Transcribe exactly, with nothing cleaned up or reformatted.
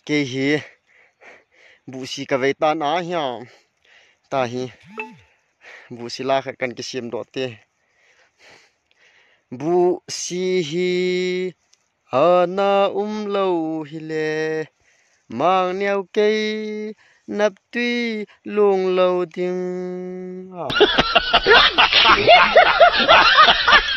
cái hi bu si cái vậy ta ná hiao ta hi bu si la khát cần cái xiêm đọt tê bu si hi hà na um lâu hi lệ mang neo cây nắp tuy luồng lâu tiếng